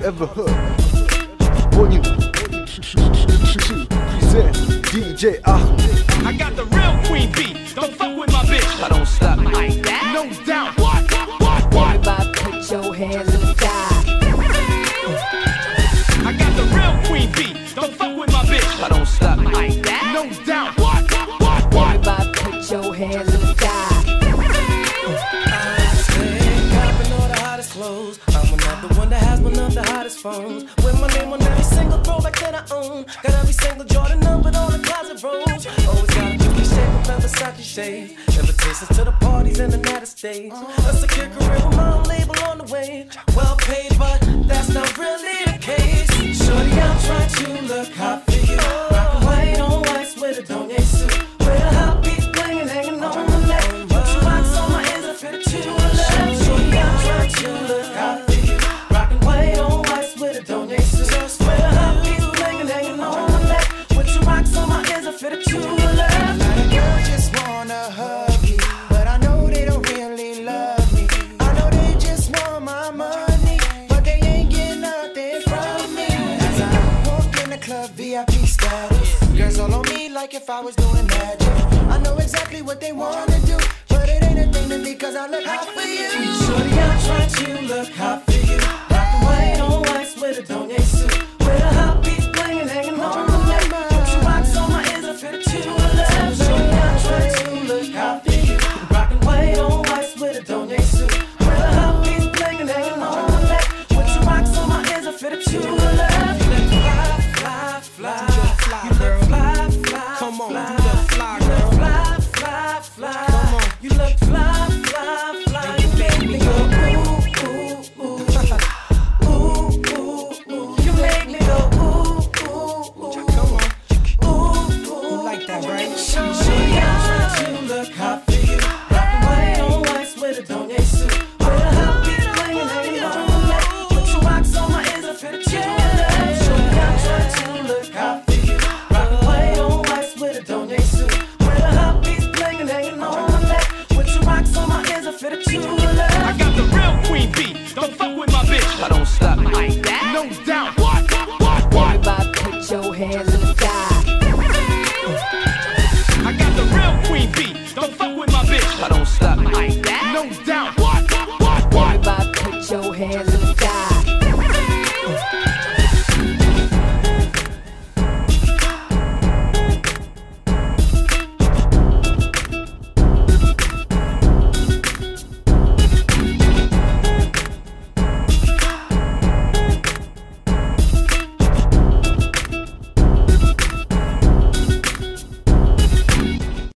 ever heard. When you present DJ Ahmed. I got the real Queen Bee. Don't fuck with my bitch. I don't stop like that. No doubt. What? Everybody put your hands in the sky. I got the real Queen Bee. Don't fuck with my bitch. I don't stop like that. No doubt. Everybody put your hands in the sky. I'm another one that has one of the hottest phones. With my name on every single throwback that I own. Got every single Jordan numbered on the closet rolls. Always got a Gucci shade with Versace shades. Invitations to the parties in the United States. A secure career with my own label on the way. Well paid, but that's not really the case. Shorty, I'm trying to look hot for you. Rockin' white on whites with a Donier suit. With a hot piece playing, hanging on my neck. Put your rocks on my ears, I fit to a left. Shorty, I'm trying to look hot for you. Rockin' white on whites with a Donier suit. With a hot piece playing, hanging on my neck. Put your rocks on my ears, I fit to a left. Now the girls just wanna hug me, but I know they don't really love me. I know they just want my money, but they ain't getting nothing from me. As I walk in the club, VIP status, girls all on me like if I was doing magic. I know exactly what they wanna do, but it ain't a thing to me cause I look hot for you. Shorty, I'm trying to look hot for you. Rockin' white on whites with a Donier suit. With a hot piece playing, hanging on my neck. Put your rocks on my ears, I fit to a left. Shorty, I'm trying to look hot for you. Rockin' white on whites with a Donier suit. With a hot piece playing, hanging on my neck. Put your rocks on my ears, I fit to a left. You look fly, fly, fly. You look fly, fly, come on, you look fly, girl. Fly, fly, fly. Come on, you look fly, fly, fly. You make me go ooh, ooh, ooh. Ooh, ooh, ooh. You make me go ooh, ooh, ooh. Come on, ooh, ooh. You like that, right? Shorty, I'm trying to look hot for you. Rockin' white on whites with a Donier suit. With a hot piece playing, hanging on my neck. Put your rocks on my ears, I fit to a left. Shorty, I'm trying to look hot for you. Rockin' white on whites with a Donier suit. With a hot piece playing, hanging on my neck. Put your rocks on my ears, I fit to a left. I got the real Queen Bee. Don't fuck with my bitch. I don't stop like that. No doubt. Everybody put your hands in the sky.